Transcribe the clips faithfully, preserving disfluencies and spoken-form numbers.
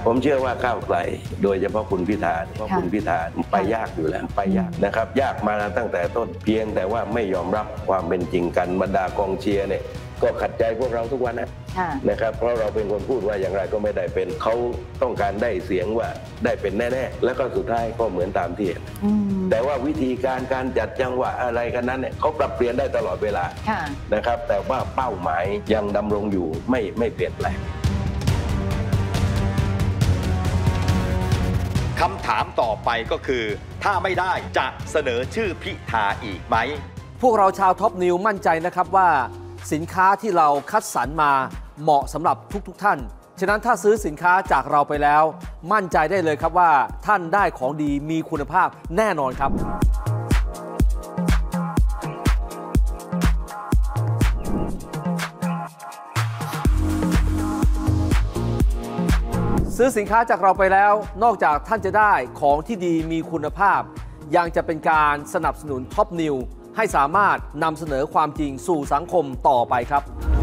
ผมเชื่อว่าก้าวไกลโดยเฉพาะคุณพิธาเพราะคุณพิธาไปยากอยู่แล้วไปยากนะครับยากมาตั้งแต่ต้นเพียงแต่ว่าไม่ยอมรับความเป็นจริงกันบรรดากองเชียร์เนี่ยก็ขัดใจพวกเราทุกวันนะนะครับเพราะเราเป็นคนพูดว่าอย่างไรก็ไม่ได้เป็นเขาต้องการได้เสียงว่าได้เป็นแน่ๆแล้วก็สุดท้ายก็เหมือนตามที่เห็นแต่ว่าวิธีการการจัดจังหวะอะไรกันนั้นเนี่ยเขาปรับเปลี่ยนได้ตลอดเวลานะครับแต่ว่าเป้าหมายยังดำรงอยู่ไม่ไม่เปลี่ยนแปลงคำถามต่อไปก็คือถ้าไม่ได้จะเสนอชื่อพิธาอีกไหมพวกเราชาวท็อปนิวมั่นใจนะครับว่าสินค้าที่เราคัดสรรมาเหมาะสำหรับทุกๆท่านฉะนั้นถ้าซื้อสินค้าจากเราไปแล้วมั่นใจได้เลยครับว่าท่านได้ของดีมีคุณภาพแน่นอนครับซื้อสินค้าจากเราไปแล้วนอกจากท่านจะได้ของที่ดีมีคุณภาพยังจะเป็นการสนับสนุนท็อปนิวให้สามารถนำเสนอความจริงสู่สังคมต่อไปครับ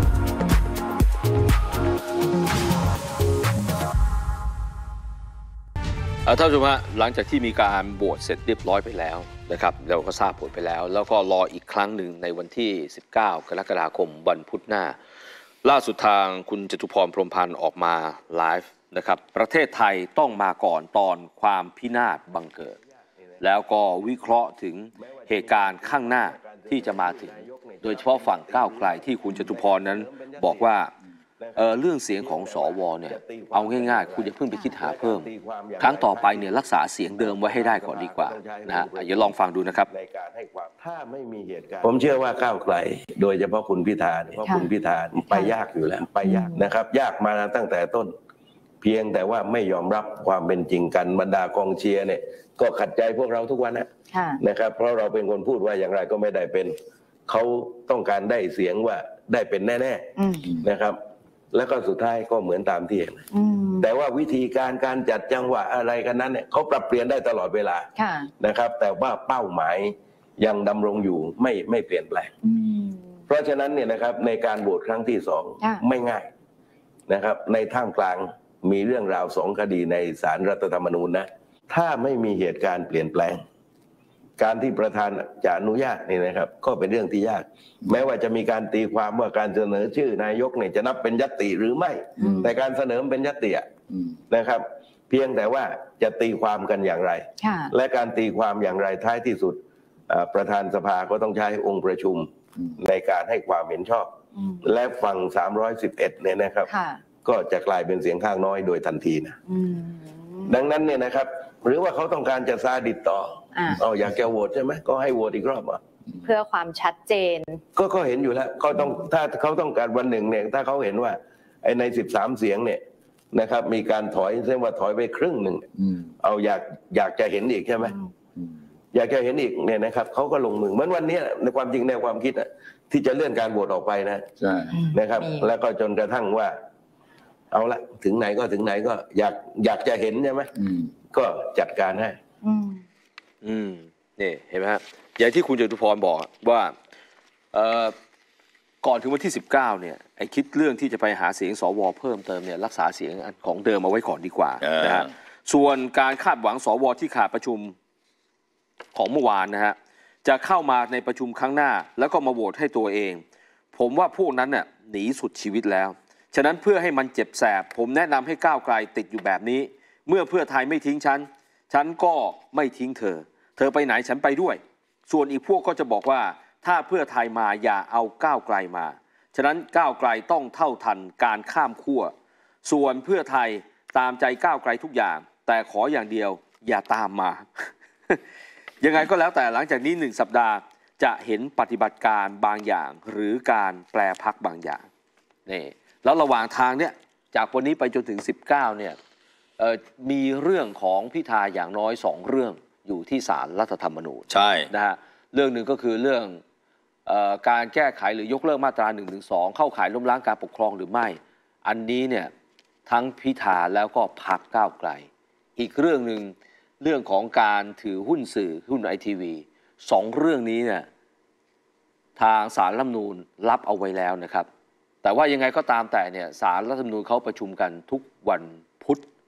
ท่านผู้ชมฮะหลังจากที่มีการโหวตเสร็จเรียบร้อยไปแล้วนะครับเราก็ทราบผลไปแล้วแล้วก็รออีกครั้งหนึ่งในวันที่สิบเก้ากรกฎาคมวันพุธหน้าล่าสุดทางคุณจตุพรพรหมพันธ์ออกมาไลฟ์นะครับประเทศไทยต้องมาก่อนตอนความพินาศบังเกิดแล้วก็วิเคราะห์ถึงเหตุการณ์ข้างหน้าที่จะมาถึงโดยเฉพาะฝั่งก้าวไกลที่คุณจตุพรนั้นบอกว่า เ, เรื่องเสียงของสวเนี่ยเอาง่ายๆคุณอย่าเพิ่งไปคิดหาเพิ่มครั้งต่อไปเนี่ยรักษาเสียงเดิมไว้ให้ได้ก่อนดีกว่านะฮะอย่าลองฟังดูนะครับถ้าไม่มีเหตุการณ์ผมเชื่อว่าก้าวไกลโดยเฉพาะคุณพิธาเพราะคุณพิธาไปยากอยู่แล้วไปยากนะครับยากมาตั้งแต่ต้นเพียงแต่ว่าไม่ยอมรับความเป็นจริงกันบรรดากองเชียร์เนี่ยก็ขัดใจพวกเราทุกวันนะนะครับเพราะเราเป็นคนพูดว่าอย่างไรก็ไม่ได้เป็นเขาต้องการได้เสียงว่าได้เป็นแน่ๆนะครับแล้วก็สุดท้ายก็เหมือนตามที่เห็นแต่ว่าวิธีการการจัดจังหวะอะไรกันนั้นเนี่ยเขาปรับเปลี่ยนได้ตลอดเวลานะครับแต่ว่าเป้าหมายยังดำรงอยู่ไม่ไม่เปลี่ยนแปลงเพราะฉะนั้นเนี่ยนะครับในการโหวตครั้งที่สองไม่ง่ายนะครับในท่ามกลางมีเรื่องราวสองคดีในศาลรัฐธรรมนูญนะถ้าไม่มีเหตุการณ์เปลี่ยนแปลงการที่ประธานจะอนุญาตนี่นะครับก็เป็นเรื่องที่ยากแม้ว่าจะมีการตีความว่าการเสนอชื่อนายกเนี่ยจะนับเป็นญัตติหรือไม่แต่การเสนอเป็นญัตตินะครับเพียงแต่ว่าจะตีความกันอย่างไรและการตีความอย่างไรท้ายที่สุดประธานสภาก็ต้องใช้องค์ประชุมในการให้ความเห็นชอบและฝั่งสามร้อยสิบเอ็ดเนี่ยนะครับก็จะกลายเป็นเสียงข้างน้อยโดยทันทีนะดังนั้นเนี่ยนะครับหรือว่าเขาต้องการจะซาดิสต่อเอาอยากจะโหวตใช่ไหมก็ให้โหวตอีกรอบอ่ะเพื่อความชัดเจนก็ก็เห็นอยู่แล้วเขาต้องถ้าเขาต้องการวันหนึ่งเนี่ยถ้าเขาเห็นว่าไอ้ในสิบสามเสียงเนี่ยนะครับมีการถอยเส้นว่าถอยไปครึ่งหนึ่งเอาอยากอยากจะเห็นอีกใช่ไหมอยากจะเห็นอีกเนี่ยนะครับเขาก็ลงมือเหมือนวันนี้ในความจริงในความคิดที่จะเลื่อนการโหวตออกไปนะใช่นะครับแล้วก็จนกระทั่งว่าเอาละถึงไหนก็ถึงไหนก็อยากอยากจะเห็นใช่ไหมก็จัดการให้อืมนี่เห็นไหมฮะอย่างที่คุณจตุพรบอกว่าเอ่อก่อนถึงวันที่สิบเก้าเนี่ยไอ้คิดเรื่องที่จะไปหาเสียงสวเพิ่มเติมเนี่ยรักษาเสียงของเดิมเอาไว้ก่อนดีกว่านะฮะส่วนการคาดหวังสวที่ขาดประชุมของเมื่อวานนะฮะจะเข้ามาในประชุมครั้งหน้าแล้วก็มาโหวตให้ตัวเองผมว่าพวกนั้นเนี่ยหนีสุดชีวิตแล้วฉะนั้นเพื่อให้มันเจ็บแสบผมแนะนำให้ก้าวไกลติดอยู่แบบนี้เมื่อเพื่อไทยไม่ทิ้งฉันฉันก็ไม่ทิ้งเธอเธอไปไหนฉันไปด้วยส่วนอีกพวกก็จะบอกว่าถ้าเพื่อไทยมาอย่าเอาก้าวไกลมาฉะนั้นก้าวไกลต้องเท่าทันการข้ามขั้วส่วนเพื่อไทยตามใจก้าวไกลทุกอย่างแต่ขออย่างเดียวอย่าตามมา ยังไงก็แล้วแต่หลังจากนี้หนึ่งสัปดาห์จะเห็นปฏิบัติการบางอย่างหรือการแปรพักบางอย่างนี่แล้วระหว่างทางเนี่ยจากวันนี้ไปจนถึงสิบเก้าเนี่ยมีเรื่องของพิธาอย่างน้อยสองเรื่องอยู่ที่ศาลรัฐธรรมนูญใช่นะฮะเรื่องหนึ่งก็คือเรื่องเอ่อการแก้ไขหรือยกเลิกมาตราหนึ่งหนึ่งสองเข้าข่ายล้มล้างการปกครองหรือไม่อันนี้เนี่ยทั้งพิธาแล้วก็พรรคก้าวไกลอีกเรื่องหนึ่งเรื่องของการถือหุ้นสื่อหุ้นไอทีวีสองเรื่องนี้เนี่ยทางศาลรัฐธรรมนูญรับเอาไว้แล้วนะครับ แต่ว่ายังไงก็ตามแต่เนี่ยศาลรัฐธรรมนูญเขาประชุมกันทุกวันพุธ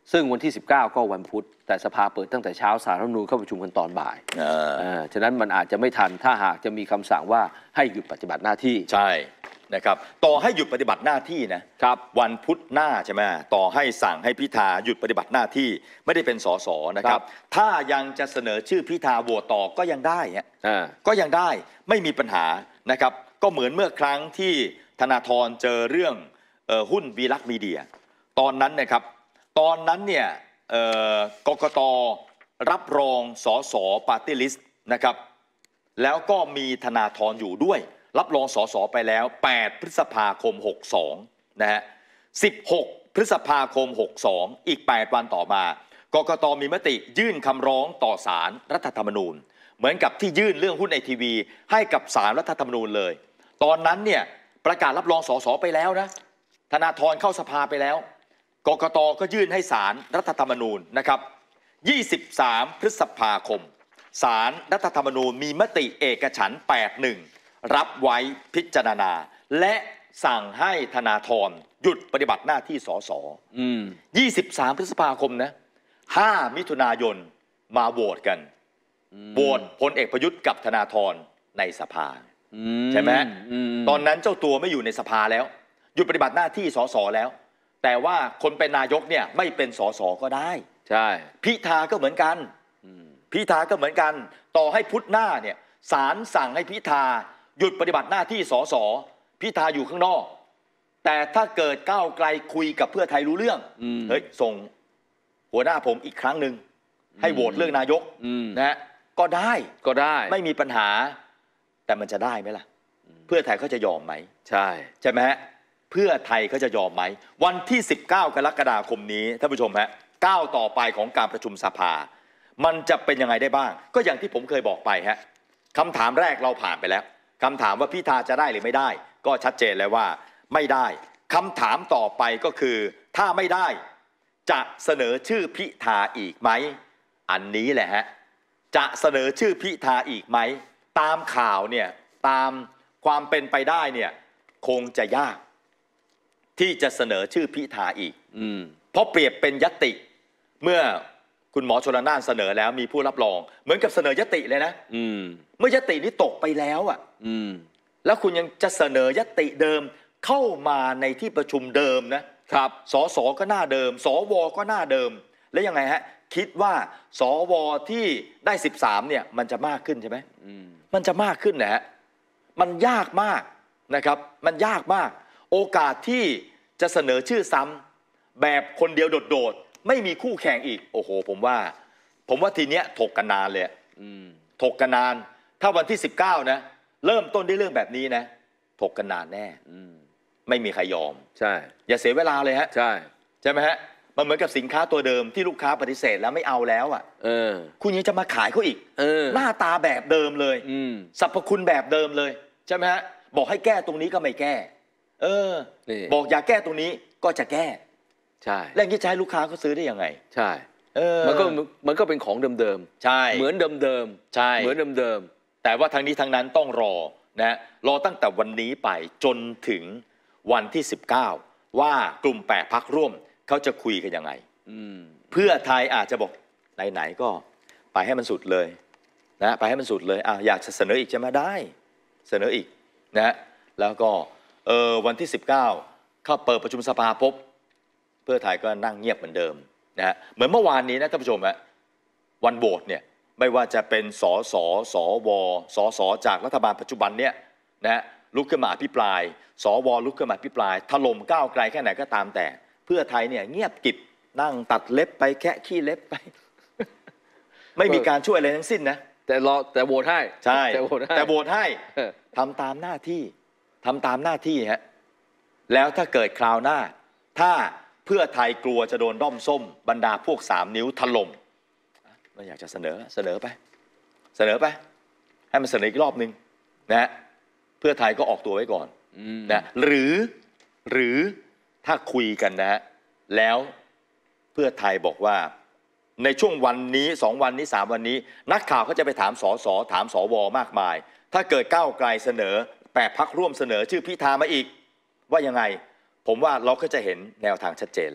ซึ่งวันที่สิบเก้าก็วันพุธแต่สภาเปิดตั้งแต่เช้าศาลรัฐธรรมนูญเข้าประชุมกันตอนบ่ายเออฉะนั้นมันอาจจะไม่ทันถ้าหากจะมีคำสั่งว่าให้หยุดปฏิบัติหน้าที่ใช่นะครับต่อให้หยุดปฏิบัติหน้าที่นะครับวันพุธหน้าใช่ไหมต่อให้สั่งให้พิธาหยุดปฏิบัติหน้าที่ไม่ได้เป็นสสนะครับถ้ายังจะเสนอชื่อพิธาโหวตต่อก็ยังได้ฮะก็ยังได้ไม่มีปัญหานะครับก็เหมือนเมื่อครั้งที่ธนาธรเจอเรื่องเอ่อหุ้นวีลักษณ์มีเดียตอนนั้นนะครับตอนนั้นเนี่ยกกต.รับรองสสปาร์ตี้ลิสต์นะครับแล้วก็มีธนาธรอยู่ด้วยรับรองสสไปแล้วแปดพฤษภาคมหกสองนะฮะสิบหกพฤษภาคมหกสองอีกแปดวันต่อมากกต.มีมติยื่นคำร้องต่อศาลรัฐธรรมนูญเหมือนกับที่ยื่นเรื่องหุ้นไอทีวีให้กับศาลรัฐธรรมนูญเลยตอนนั้นเนี่ยประกาศรับรองสสไปแล้วนะธนาธรเข้าสภาไปแล้วกกต.ก็ยื่นให้ศาลรัฐธรรมนูญนะครับยี่สิบสามพฤษภาคมศาลรัฐธรรมนูญมีมติเอกฉันท์แปดหนึ่งรับไว้พิจารณาและสั่งให้ธนาธรหยุดปฏิบัติหน้าที่สสยี่สิบสามพฤษภาคมนะห้ามิถุนายนมาโหวตกันโหวตพลเอกประยุทธ์กับธนาธรในสภาใช่ไหมตอนนั้นเจ้าตัวไม่อยู่ในสภาแล้วหยุดปฏิบัติหน้าที่สสแล้วแต่ว่าคนเป็นนายกเนี่ยไม่เป็นสสก็ได้ใช่พิธาก็เหมือนกันพิธาก็เหมือนกันต่อให้พุธหน้าเนี่ยศาลสั่งให้พิธาหยุดปฏิบัติหน้าที่สสพิธาอยู่ข้างนอกแต่ถ้าเกิดก้าวไกลคุยกับเพื่อไทยรู้เรื่องเฮ้ยส่งหัวหน้าผมอีกครั้งหนึ่งให้โหวตเรื่องนายกนะฮะก็ได้ก็ได้ไม่มีปัญหาแต่มันจะได้ไหมล่ะเพื่อไทยเขาจะยอมไหมใช่ใช่ไหมฮะเพื่อไทยเขาจะยอมไหมวันที่สิบเก้ากรกฎาคมนี้ท่านผู้ชมฮะก้าวต่อไปของการประชุมสภามันจะเป็นยังไงได้บ้างก็อย่างที่ผมเคยบอกไปฮะคำถามแรกเราผ่านไปแล้วคำถามว่าพิธาจะได้หรือไม่ได้ก็ชัดเจนแล้วว่าไม่ได้คำถามต่อไปก็คือถ้าไม่ได้จะเสนอชื่อพิธาอีกไหมอันนี้แหละฮะจะเสนอชื่อพิธาอีกไหมตามข่าวเนี่ยตามความเป็นไปได้เนี่ยคงจะยากที่จะเสนอชื่อพิธาอีกเพราะเปรียบเป็นญัตติเมื่อคุณหมอชลน่านเสนอแล้วมีผู้รับรองเหมือนกับเสนอญัตติเลยนะเมื่อญัตตินี้ตกไปแล้วอ่ะแล้วคุณยังจะเสนอญัตติเดิมเข้ามาในที่ประชุมเดิมนะครับสสก็หน้าเดิมสวก็หน้าเดิมแล้วยังไงฮะคิดว่าสวที่ได้สิบสามเนี่ยมันจะมากขึ้นใช่ไหมมันจะมากขึ้นนะฮะมันยากมากนะครับมันยากมากโอกาสที่จะเสนอชื่อซ้ำแบบคนเดียวโดดๆไม่มีคู่แข่งอีกโอ้โหผมว่าผมว่าทีเนี้ยถกกันนานเลยถกกันนานถ้าวันที่สิบเก้านะเริ่มต้นด้วยเรื่องแบบนี้นะถกกันนานแน่ไม่มีใครยอมใช่อย่าเสียเวลาเลยฮะใช่ใช่ไหมฮะมันเหมือนกับสินค้าตัวเดิมที่ลูกค้าปฏิเสธแล้วไม่เอาแล้วอ่ะเออคุณยังจะมาขายเขาอีกเออหน้าตาแบบเดิมเลยสรรพคุณแบบเดิมเลยใช่ไหมฮะบอกให้แก้ตรงนี้ก็ไม่แก้เออบอกอย่าแก้ตรงนี้ก็จะแก้ใช่แล้วที่จะให้ลูกค้าเขาซื้อได้ยังไงใช่เออมันก็มันก็เป็นของเดิมๆใช่เหมือนเดิมๆใช่เหมือนเดิมๆแต่ว่าทางนี้ทางนั้นต้องรอนะรอตั้งแต่วันนี้ไปจนถึงวันที่สิบเก้าว่ากลุ่มแปดพรรคร่วมเขาจะคุยกันยังไงเพื่อไทยอาจจะบอกไหนๆก็ไปให้มันสุดเลยนะไปให้มันสุดเลยอ่ะอยากจะเสนออีกจะมาได้เสนออีกนะแล้วก็เออวันที่สิบเก้าเข้าเปิดประชุมสภาปุ๊บเพื่อไทยก็นั่งเงียบเหมือนเดิมนะฮะเหมือนเมื่อวานนี้นะท่านผู้ชมฮะวันโหวตเนี่ยไม่ว่าจะเป็นสสสวสสจากรัฐบาลปัจจุบันเนี่ยนะลุกขึ้นมาอภิปรายสวลุกขึ้นมาอภิปรายถล่มก้าวไกลแค่ไหนก็ตามแต่เพื่อไทยเนี่ยเงียบกิบนั่งตัดเล็บไปแค่ขี้เล็บไป ไม่มีการช่วยอะไรทั้งสิ้นนะแต่รอแต่โหวตให้ใช่แต่โหวตให้แต่โหวตให้ทำตามหน้าที่ทำตามหน้าที่ฮะแล้วถ้าเกิดคราวหน้าถ้าเพื่อไทยกลัวจะโดนด้อมส้มบรรดาพวกสามนิ้วถล่มเราอยากจะเสนอเสนอไปเสนอไปให้มันเสนออีกรอบนึงนะเพื่อไทยก็ออกตัวไว้ก่อนนะหรือหรือถ้าคุยกันนะฮะแล้วเพื่อไทยบอกว่าในช่วงวันนี้สองวันนี้สามวันนี้นักข่าวเขาจะไปถามสสถามสวมากมายถ้าเกิดก้าวไกลเสนอแปดพรรคร่วมเสนอชื่อพิธามาอีกว่ายังไงผมว่าเราก็จะเห็นแนวทางชัดเจนแล้ว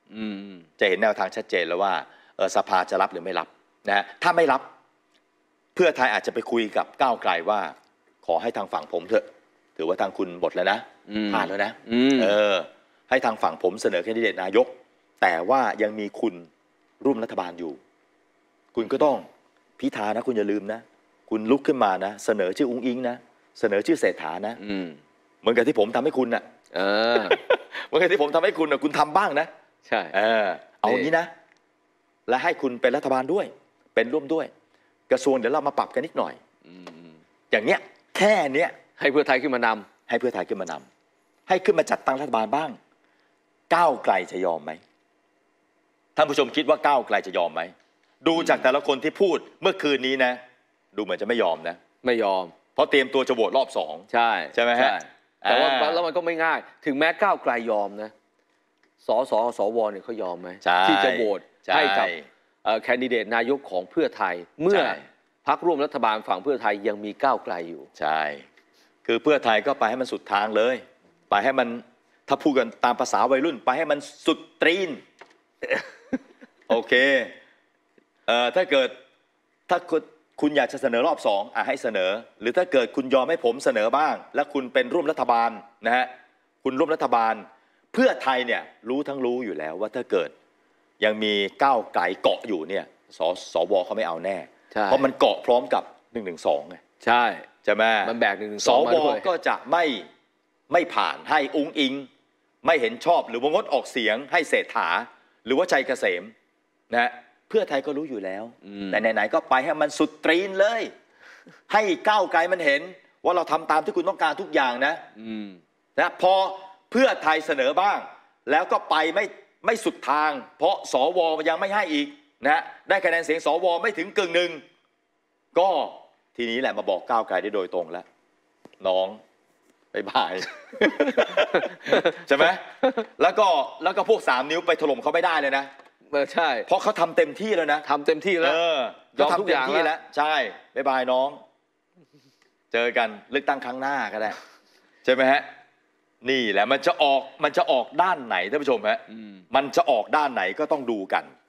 อืมจะเห็นแนวทางชัดเจนแล้วว่าเออสภาจะรับหรือไม่รับนะฮะถ้าไม่รับเพื่อไทยอาจจะไปคุยกับก้าวไกลว่าขอให้ทางฝั่งผมเถอะถือว่าทางคุณหมดแล้วนะผ่านแล้วนะเออให้ทางฝั่งผมเสนอแคนดิเดตนายกแต่ว่ายังมีคุณร่วมรัฐบาลอยู่คุณก็ต้องพิธานะคุณอย่าลืมนะคุณลุกขึ้นมานะเสนอชื่ออุ้งอิงนะเสนอชื่อเศรษฐานะเหมือนกับที่ผมทำให้คุณน่ะเออเหมือนกับที่ผมทำให้คุณน่ะคุณทำบ้างนะใช่เออเอางี้นะและให้คุณเป็นรัฐบาลด้วยเป็นร่วมด้วยกระทรวงเดี๋ยวเรามาปรับกันนิดหน่อยอย่างเนี้ยแค่เนี้ยให้เพื่อไทยขึ้นมานำให้เพื่อไทยขึ้นมานำให้ขึ้นมาจัดตั้งรัฐบาลบ้างก้าวไกลจะยอมไหมท่านผู้ชมคิดว่าก้าวไกลจะยอมไหมดูจากแต่ละคนที่พูดเมื่อคืนนี้นะดูเหมือนจะไม่ยอมนะไม่ยอมเพราะเตรียมตัวจะโหวตรอบสองใช่ใช่ไหมฮะแต่ว่าแล้วมันก็ไม่ง่ายถึงแม้ก้าวไกลยอมนะสสสวเนี่ยเขายอมไหมที่จะโหวตให้กับแคนดิเดตนายกของเพื่อไทยเมื่อพรรคร่วมรัฐบาลฝั่งเพื่อไทยยังมีก้าวไกลอยู่ใช่คือเพื่อไทยก็ไปให้มันสุดทางเลยไปให้มันถ้าพูดกันตามภาษาวัยรุ่นไปให้มันสุดตรีน โอเคเอ่อถ้าเกิดถ้าคุณคุณอยากจะเสนอรอบสองอ่ะให้เสนอหรือถ้าเกิดคุณยอมให้ผมเสนอบ้างและคุณเป็นร่วมรัฐบาลนะฮะคุณร่วมรัฐบาลเพื่อไทยเนี่ยรู้ทั้งรู้อยู่แล้วว่าถ้าเกิดยังมีก้าวไกลเกาะอยู่เนี่ยสสวเขาไม่เอาแน่เพราะมันเกาะพร้อมกับหนึ่งหนึ่งสองไงใช่ใช่ไหมมันแบกหนึ่งหนึ่งสวก็จะไม่ไม่ผ่านให้อุ้งอิงไม่เห็นชอบหรือว่างดออกเสียงให้เศรษฐาหรือว่าชัยเกษมนะเพื่อไทยก็รู้อยู่แล้วแต่ไหนๆก็ไปให้มันสุดตรีนเลยให้ก้าวไกลมันเห็นว่าเราทำตามที่คุณต้องการทุกอย่างนะนะพอเพื่อไทยเสนอบ้างแล้วก็ไปไม่ไม่สุดทางเพราะสวยังไม่ให้อีกนะได้คะแนนเสียงสวไม่ถึงกึ่งหนึ่งก็ทีนี้แหละมาบอกก้าวไกลได้โดยตรงแล้วน้องบายบาย ใช่ไหมแล้วก็แล้วก็พวกสามนิ้วไปถล่มเขาไม่ได้เลยนะเออใช่เพราะเขาทำเต็มที่แล้วนะทำเต็มที่แล้วยอมทุกอย่างแล้วใช่บายบายน้องเจอกันเลือกตั้งครั้งหน้าก็ได้ใช่ไหมฮะนี่แหละมันจะออกมันจะออกด้านไหนท่านผู้ชมฮะมันจะออกด้านไหนก็ต้องดูกัน